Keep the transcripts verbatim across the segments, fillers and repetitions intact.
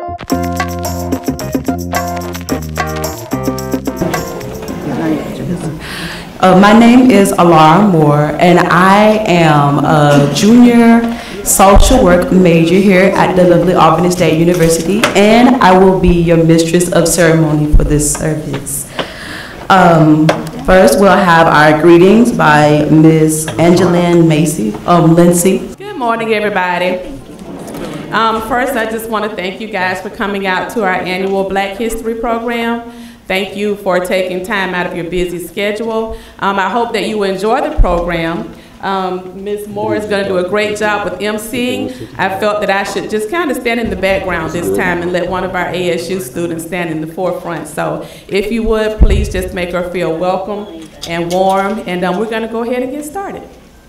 Uh, my name is Alara Moore, and I am a junior social work major here at the lovely Albany State University, and I will be your mistress of ceremony for this service. Um, first, we'll have our greetings by Miz Angeline Macy, um, Lindsay. Good morning, everybody. Um, first, I just want to thank you guys for coming out to our annual Black History program. Thank you for taking time out of your busy schedule. Um, I hope that you enjoy the program. Um, Miz Moore is going to do a great job with emceeing. I felt that I should just kind of stand in the background this time and let one of our A S U students stand in the forefront. So if you would, please just make her feel welcome and warm. And um, we're going to go ahead and get started.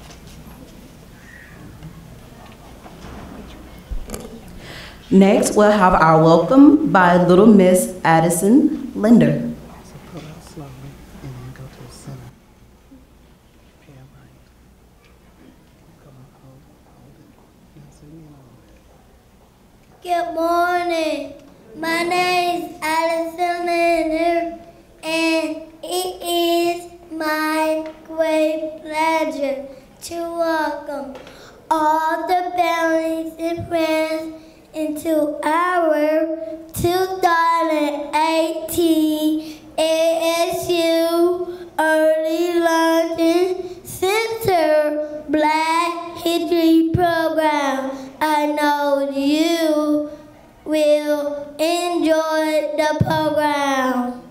Next, we'll have our welcome by Little Miss Addison Linder. Good morning. My name is Addison Linder, and it is my great pleasure to welcome all the families and friends into our two thousand eighteen A S U Early Learning Center Black History Program. I know you will enjoy the program.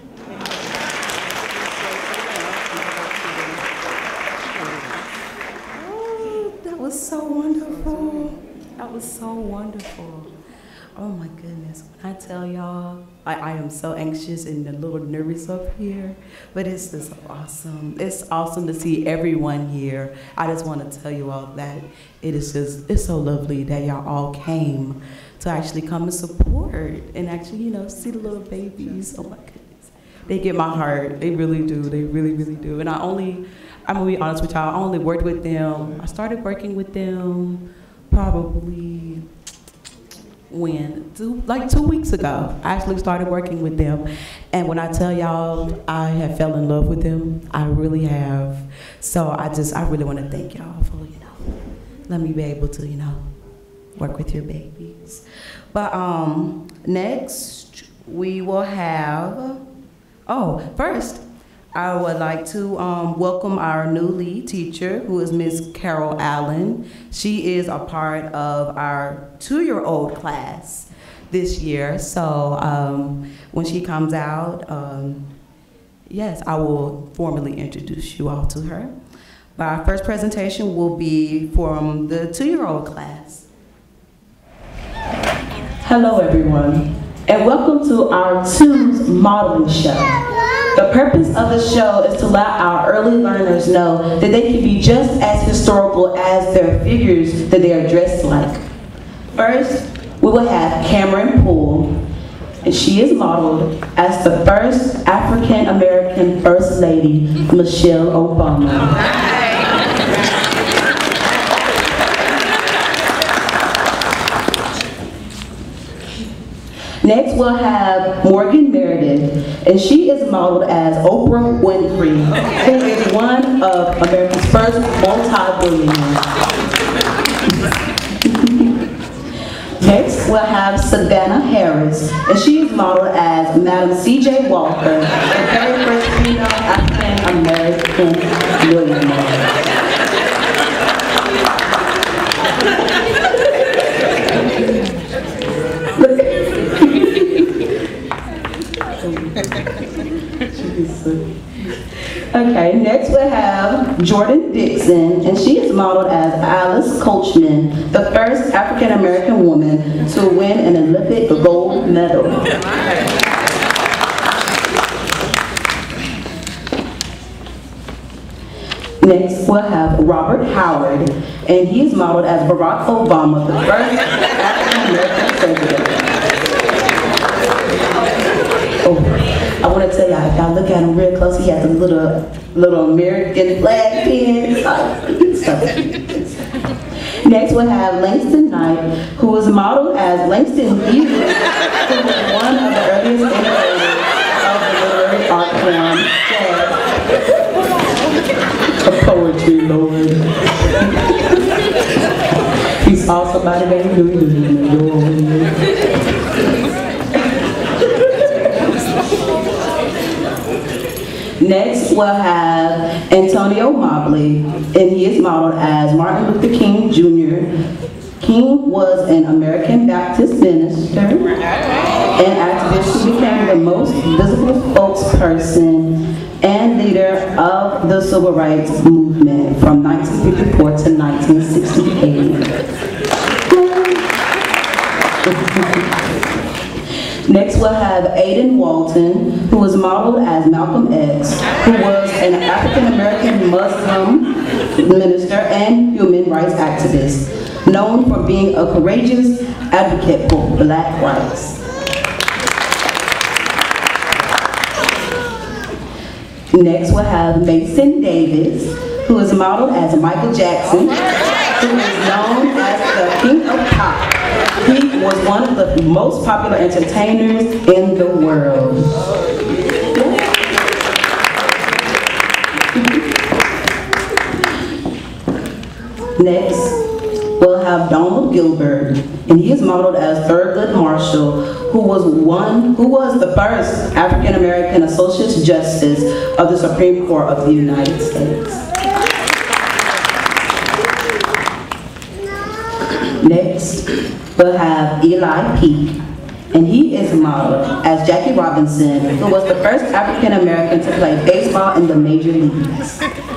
Oh, that was so wonderful. That was so wonderful. Oh my goodness. When I tell y'all, I, I am so anxious and a little nervous up here, but it's just awesome. It's awesome to see everyone here. I just want to tell you all that it is just, it's so lovely that y'all all came to actually come and support and actually, you know, see the little babies. Oh my goodness. They get my heart. They really do. They really, really do. And I only, I'm gonna be honest with y'all, I only worked with them. I started working with them probably when, two, like two weeks ago. I actually started working with them. And when I tell y'all, I have fell in love with them. I really have. So I just, I really want to thank y'all for, you know, let me be able to, you know, work with your babies. But um, next, we will have, oh, first, I would like to um, welcome our new lead teacher, who is Miz Carol Allen. She is a part of our two-year-old class this year. So um, when she comes out, um, yes, I will formally introduce you all to her. But our first presentation will be from the two-year-old class. Hello, everyone, and welcome to our Twos modeling show. The purpose of the show is to let our early learners know that they can be just as historical as their figures that they are dressed like. First, we will have Cameron Poole, and she is modeled as the first African-American First Lady, Michelle Obama. Next, we'll have Morgan Meredith, and she is modeled as Oprah Winfrey, who is one of America's first multi-billionaires. Next, we'll have Savannah Harris, and she is modeled as Madam C J Walker, the very first female African-American millionaire. Okay, next we have Jordan Dixon, and she is modeled as Alice Coachman, the first African-American woman to win an Olympic gold medal. Next we'll have Robert Howard, and he is modeled as Barack Obama, the first African-American president. Oh. I want to tell y'all, if y'all look at him real close, he has a little, little American flag pin. Next we'll have Langston Knight, who was modeled as Langston Hughes, who was one of the earliest innovators of the literary art form jazz. A poetry lord. He saw somebody that he knew he was in the door. Next, we'll have Antonio Mobley, and he is modeled as Martin Luther King Junior King was an American Baptist minister and activist who became the most visible spokesperson and leader of the civil rights movement from nineteen fifty-four to nineteen sixty-eight. Next we'll have Aiden Walton, who was modeled as Malcolm X, who was an African-American Muslim minister and human rights activist, known for being a courageous advocate for black rights. Next we'll have Mason Davis, who is modeled as Michael Jackson, who is known as the King of Pop. He was one of the most popular entertainers in the world. Next, we'll have Donald Gilbert, and he is modeled as Thurgood Marshall, who was one, who was the first African American Associate Justice of the Supreme Court of the United States. Next, we'll have Eli Peake, and he is modeled as Jackie Robinson, who was the first African American to play baseball in the major leagues.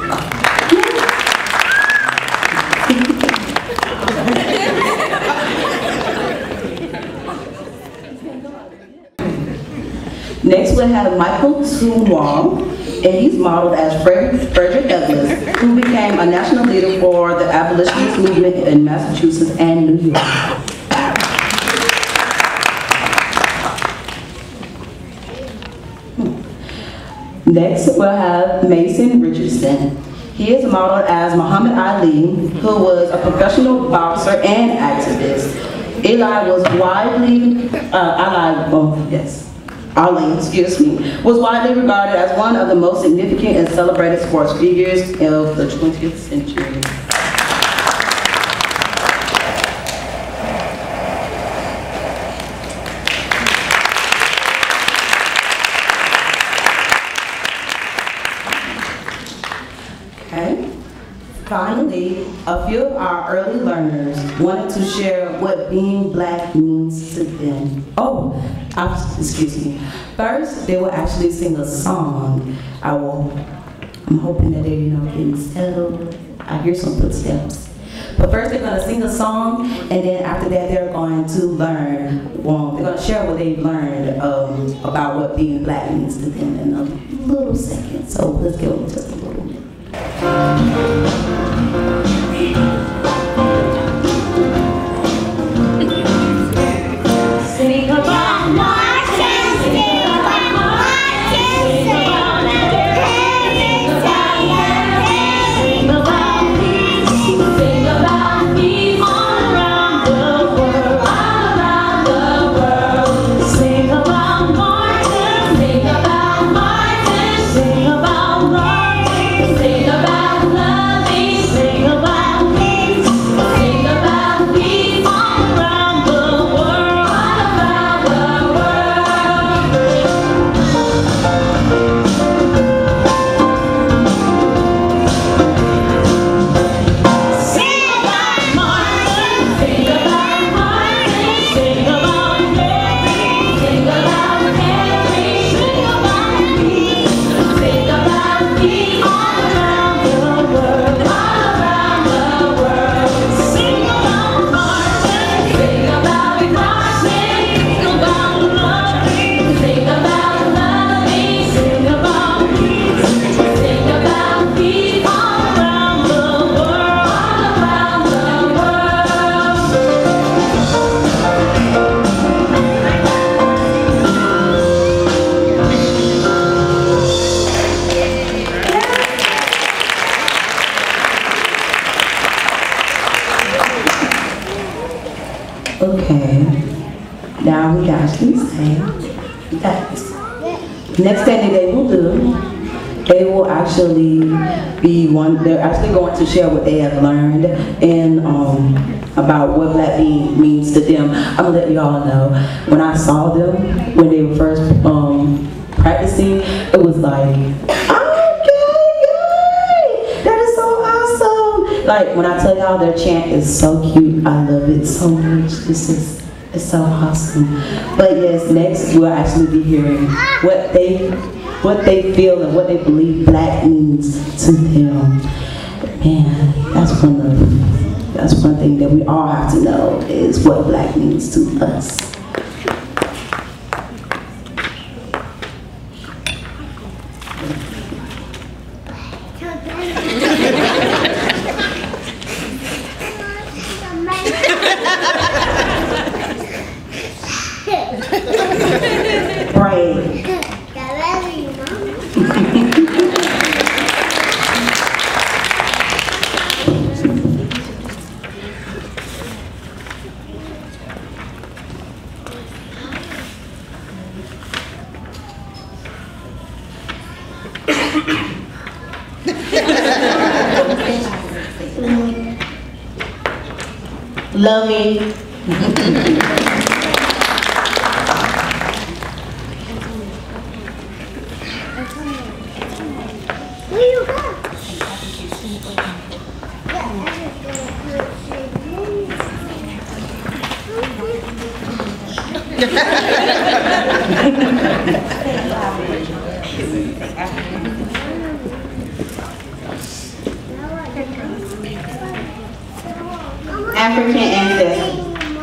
Next, we'll have Michael Tumwall, and he's modeled as Frederick Douglass, who became a national leader for the abolitionist movement in Massachusetts and New York. Next, we'll have Mason Richardson. He is modeled as Muhammad Ali, who was a professional boxer and activist. Eli was widely, uh, Ali, oh, yes. Ali, excuse me, was widely regarded as one of the most significant and celebrated sports figures of the twentieth century. Okay. Finally, a few of our early learners wanted to share what being black means to them. Oh, I'm, excuse me. First, they will actually sing a song. I will, I'm hoping that they're, you know, getting settled. I hear some footsteps. But first, they're going to sing a song, and then after that, they're going to learn. Well, they're going to share what they've learned um, about what being black means to them in a little second. So let's give them just a little bit. Sing about Martin, sing about Martin, sing about sing about peace, sing about peace all around the world, all around the world. Sing about Martin, sing about Martin, sing about Martin, sing about loving now we actually say that next thing that they will do, they will actually be one, they're actually going to share what they have learned and um, about what black being means to them. I'm gonna let y'all know, when I saw them, when they were first um, practicing, it was like, okay, yay, that is so awesome. Like, when I tell y'all their chant is so cute, I love it so much. This is, it's so awesome. But yes, next we'll actually be hearing what they what they feel and what they believe black means to them. Man, that's one of that's one thing that we all have to know is what black means to us. Right. Love me. Where you go? African ancestry.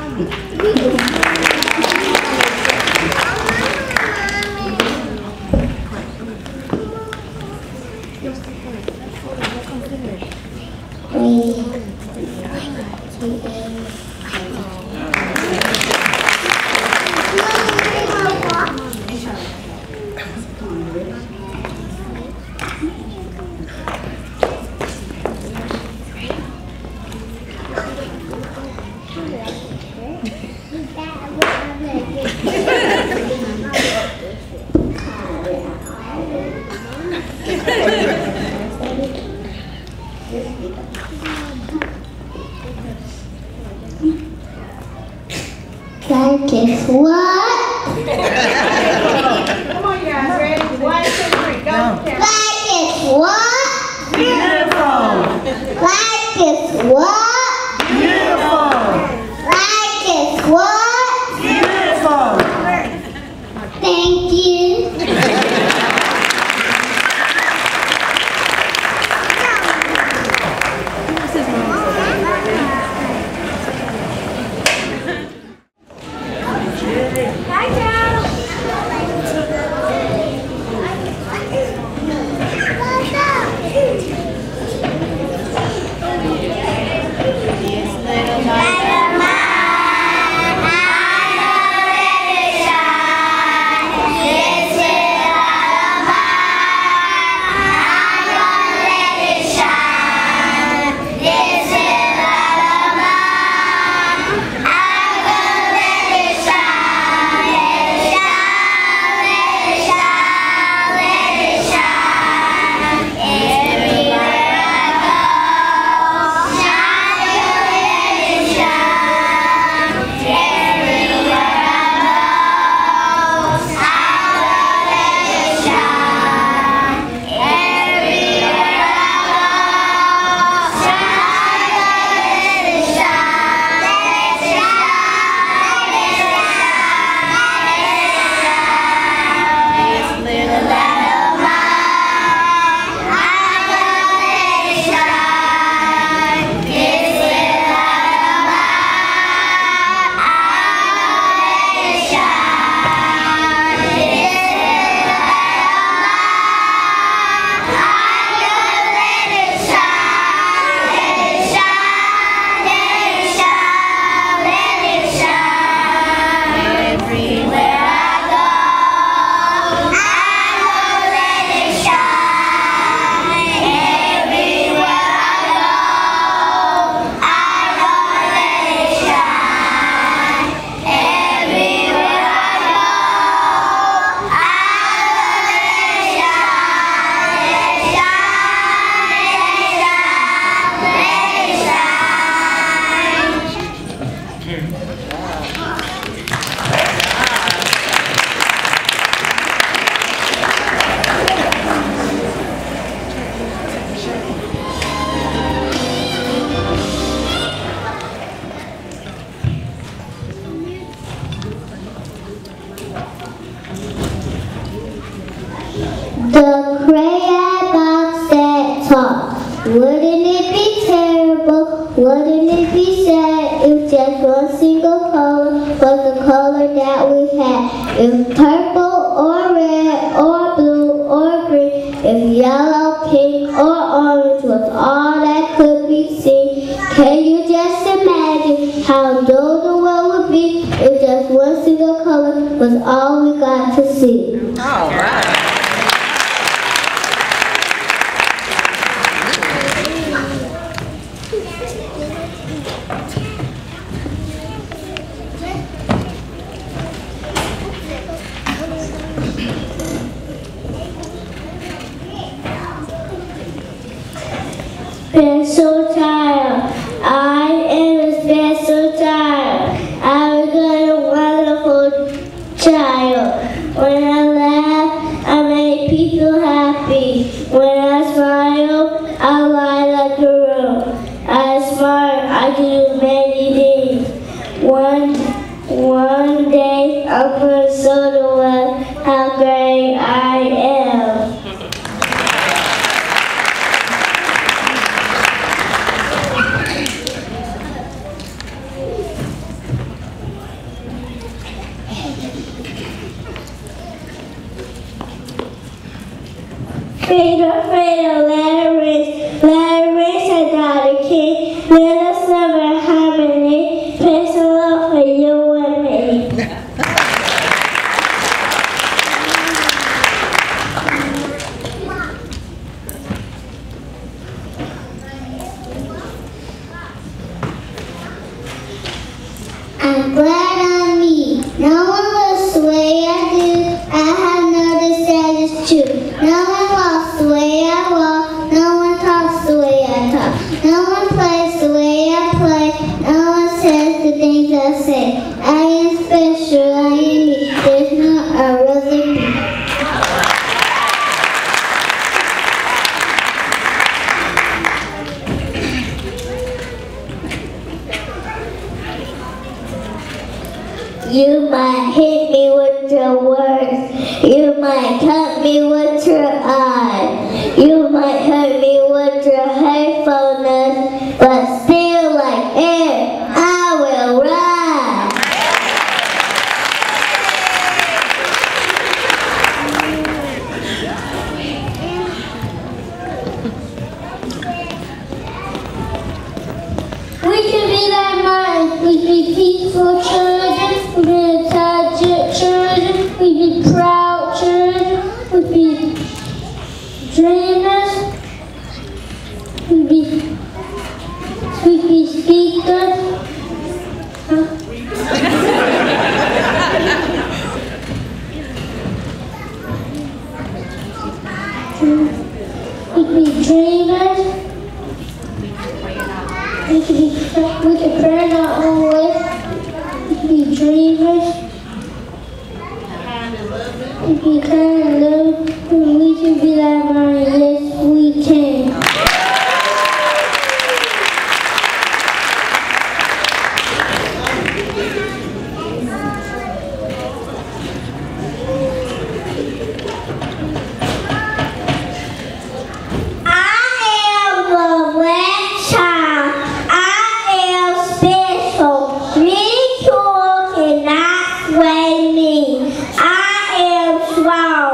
That is what? Come on, you guys, ready? One, two, three, go. That is what? Beautiful. That is what? Beautiful. That is what? Beautiful. Thank you. Hi, Cal. that we had. If purple or red or blue or green, if yellow, pink or orange was all that could be seen, can you just imagine how dull the world would be if just one single color was all we got to see? All right. Been so tired. I am been so tired. I was a wonderful child. When I laugh, I make people happy. When I smile, I light up the room. I smile, I do many things. One, one day, I'm gonna show the world how great I am. Freedom, freedom, let it race, let it race, I got a king. Let us never harmony, peace and love for you and me. I'm glad I'm me. No one will sway I do. I have noticed that it's true. No one walks the way I walk. No one talks the way I talk. No one plays the way I play. No one says the things I say. I am special. I am me. There's no other me. You might hit me with your words. You might cut me with your eyes. You might hurt me with your hatefulness. But still like air, I will rise. We can be like mine. We can be peaceful children. We be intelligent children, we be proud children, we be dreamers, we be, we be speakers. Huh? We be dreamers, we can be, we can burn our own way, we can be dreamers. We can kind of love, and we can be like mine, yes we can. I am the black child. I am special. Ridicule cannot sway me. I am strong.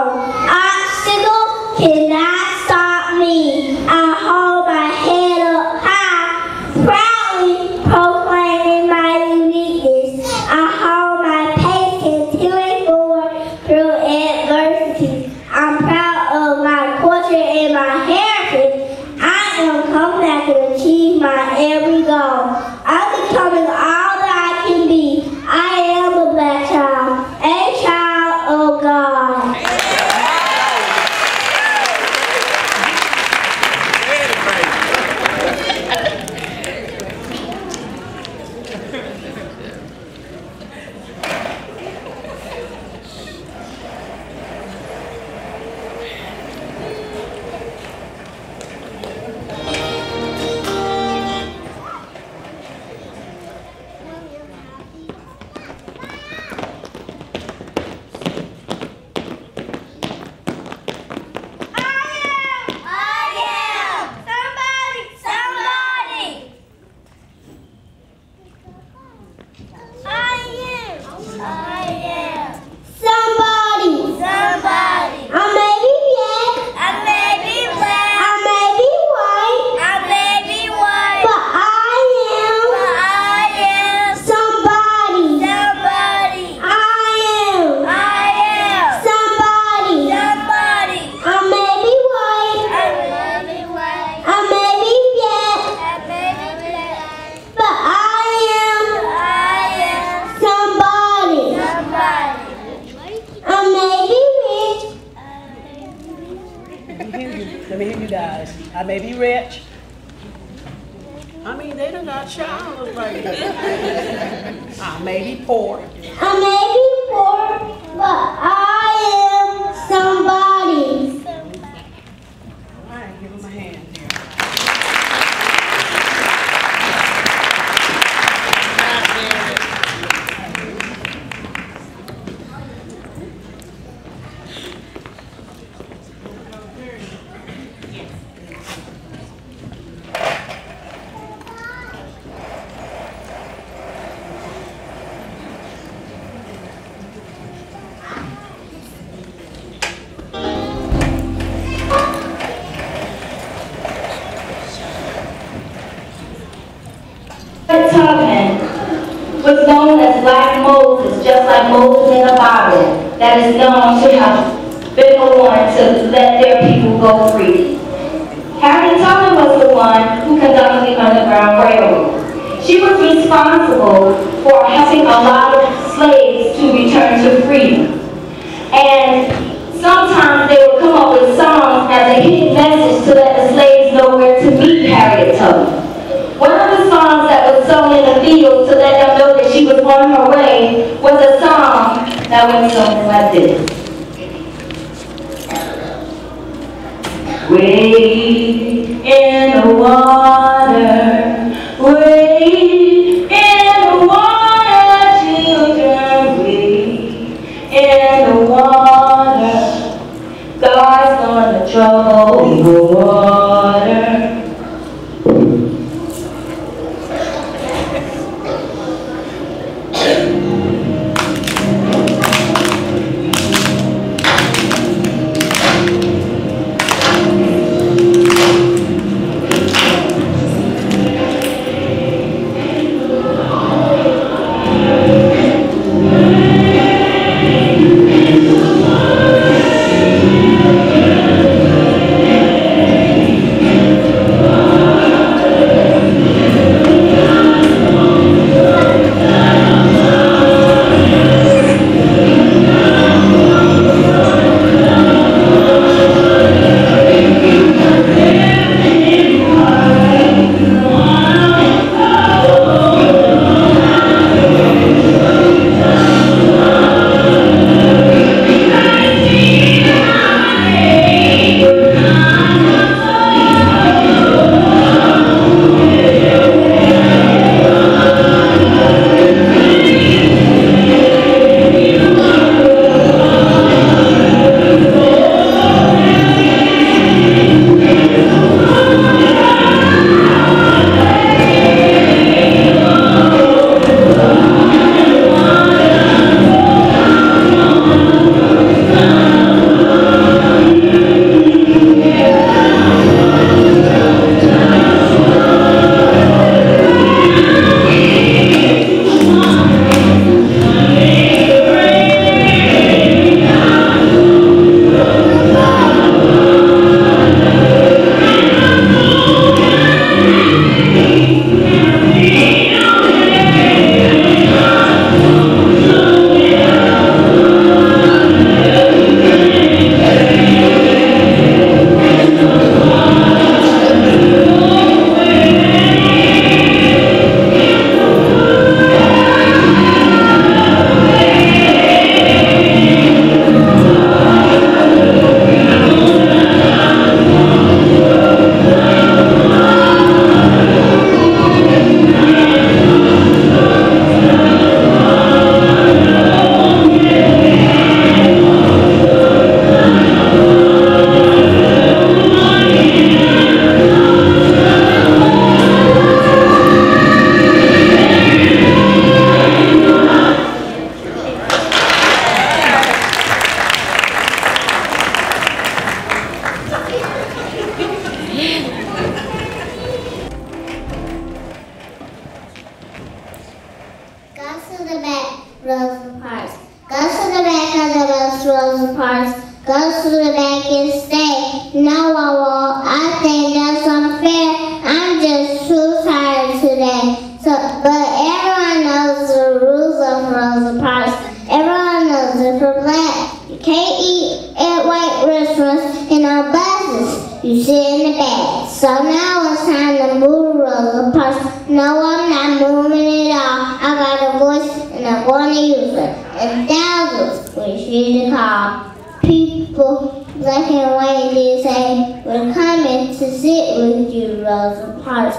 I may be rich. I mean, they done got child right there. I may be poor. I may be poor, but I am somebody. All right, give him a hand here. was known as Black Moses, just like Moses in the Bible, that is known to have been the one to let their people go free. Harriet Tubman was the one who conducted the Underground Railroad. She was responsible for helping a lot of slaves to return to freedom. And sometimes they would come up with songs as a hidden message to let the slaves know where to meet Harriet Tubman. One of the songs that was sung in the fields to let them know that she was on her way was a song that went something like this. Wade in the water, wade in the water, children, wade in the water. God's gonna trouble the water. You sit in the bags. So now it's time to move Rosa Parks. No, I'm not moving at all. I got a voice and I'm going to use it. And thousands we should call. People black and white did say, we're coming to sit with you, Rosa Parks.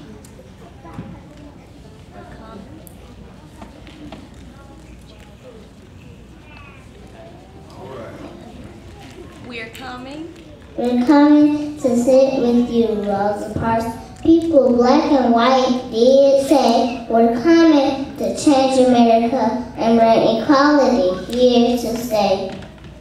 We're coming. We're coming to sit with you, Rosa Parks. People black and white did say, we're coming to change America and bring equality here to stay.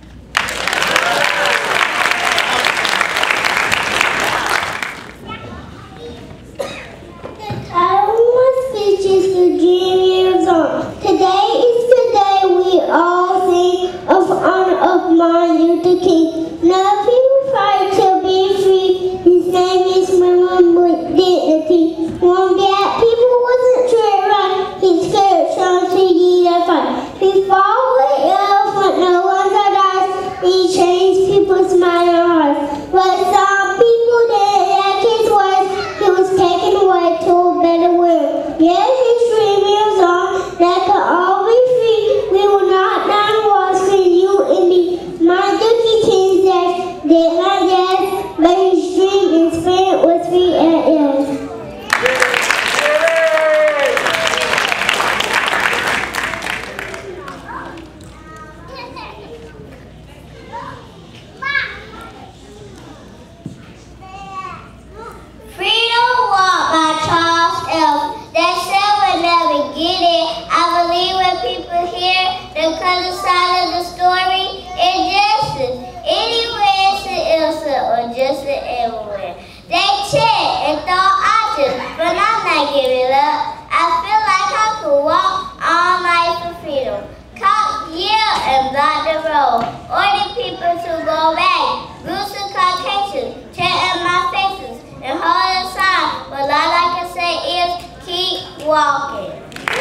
Today is the day we all sing of honor of Martin Luther King. Now people fight to be free. His name is Women with Dignity. One black people wasn't treated right. His skirt shone to ye the fight. He fought with love but no one got us. He changed people's mind and hearts. But some people didn't like his words. He was taken away to a better world. Yet his dream lives on. That could all be free. We will not down walls for you and me. My Dookie King's death did not death, but his dream and spirit was free at last. Freedom Walk by Charles F. They said we'll never get it. I believe when people hear the color side of the story, injustice, anywhere it's an innocent or just an everywhere. They chant and throw options, but I'm not giving up. I feel like I could walk all night for freedom. Cops yell and block the road. Order people to go back. Groups of Caucasians chanting my faces and hold a sign. But all I can say is keep walking.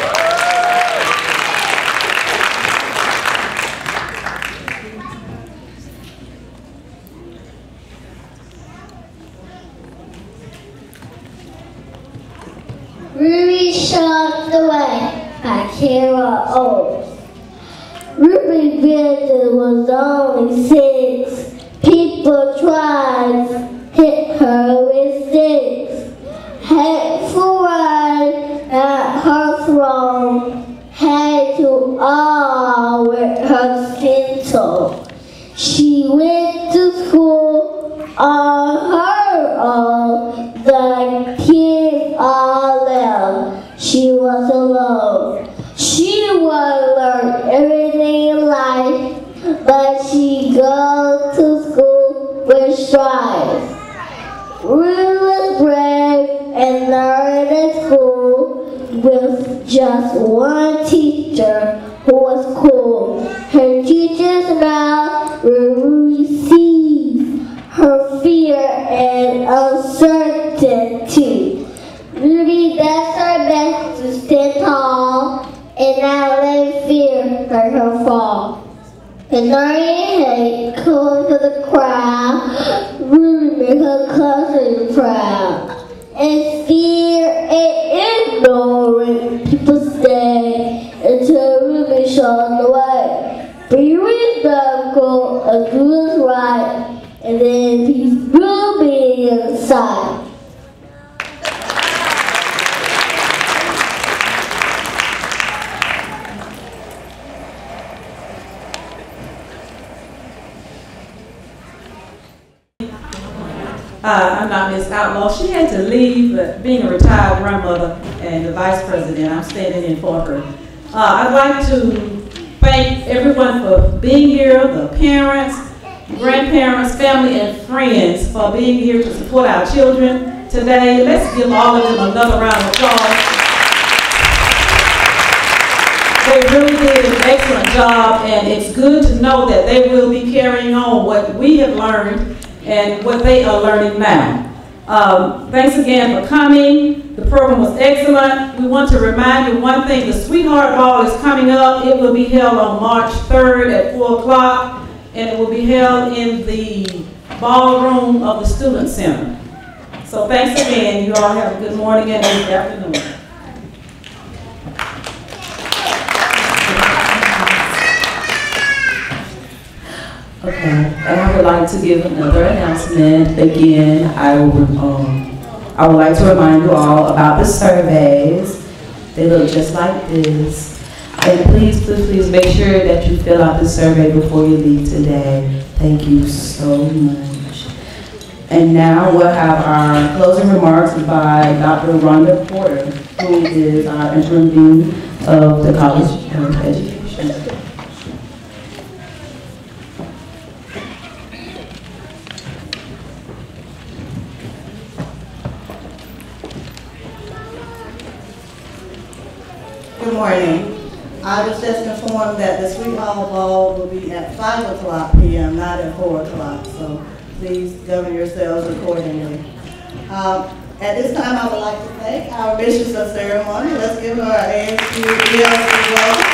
Ruby Shoved Away by Kara Oates. Ruby Bridges was only six. People tried to hit her with sticks. Hateful words at her throne had to all with her skin tone. She went to school on her own. The kids all left. She was alone. She would learn everything in life, but she goes to school with strides. Ruth was brave and learned at school with just one teacher who was cool. Her teacher's mouth will receive her fear and uncertainty. Ruby does her best to stand tall and not let fear hurt her fall. And learning hate calling for the crowd, Ruby made her cousin proud. And fear and ignoring people stay until Ruby showed the way. Be respectful and do what's right, and then peace will be inside. Uh, I'm not Miss Outlaw. She had to leave, but being a retired grandmother and the vice president, I'm standing in for her. Uh, I'd like to thank everyone for being here, the parents, grandparents, family, and friends for being here to support our children today. Let's give all of them another round of applause. They really did an excellent job, and it's good to know that they will be carrying on what we have learned and what they are learning now. Um, thanks again for coming. The program was excellent. We want to remind you one thing, the Sweetheart Ball is coming up. It will be held on March third at four o'clock, and it will be held in the ballroom of the Student Center. So thanks again. You all have a good morning and good afternoon. Okay, and I would like to give another announcement. Again, I will, um, I would like to remind you all about the surveys. They look just like this. And please, please, please make sure that you fill out the survey before you leave today. Thank you so much. And now we'll have our closing remarks by Doctor Rhonda Porter, who is our interim dean of the College of Education. Good morning. I was just informed that the Sweet Hall Ball will be at five o'clock p m, not at four o'clock, so please govern yourselves accordingly. Um, at this time, I would like to thank our Mistress of Ceremony. Let's give her our A S U E L C welcome.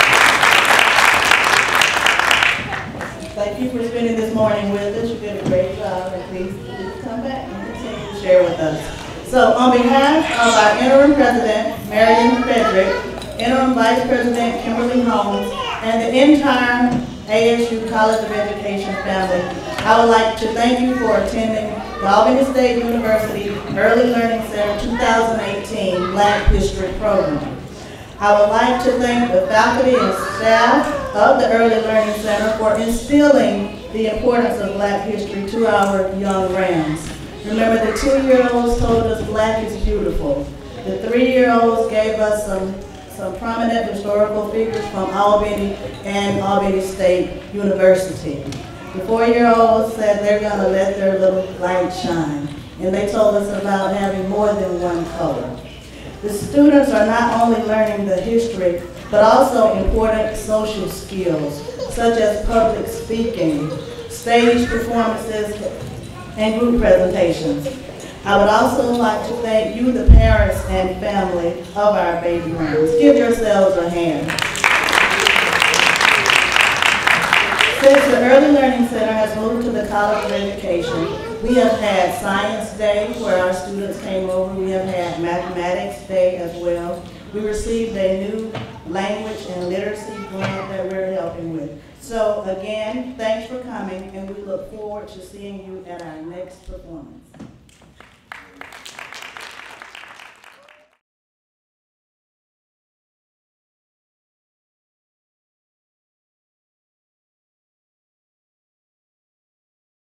Thank you for spending this morning with us. You did a great job, and please, please come back and continue to share with us. So on behalf of our interim president, Marion Frederick, interim vice president, Kimberly Holmes, and the entire A S U College of Education family, I would like to thank you for attending the Albany State University Early Learning Center two thousand eighteen Black History Program. I would like to thank the faculty and staff of the Early Learning Center for instilling the importance of Black history to our young Rams. Remember, the two-year-olds told us Black is beautiful. The three-year-olds gave us some, some prominent historical figures from Albany and Albany State University. The four-year-olds said they're going to let their little light shine, and they told us about having more than one color. The students are not only learning the history, but also important social skills, such as public speaking, stage performances, and group presentations. I would also like to thank you, the parents and family of our baby Rams. Give yourselves a hand. Since the Early Learning Center has moved to the College of Education, we have had Science Day, where our students came over. We have had Mathematics Day as well. We received a new language and literacy grant that we're helping with. So again, thanks for coming, and we look forward to seeing you at our next performance.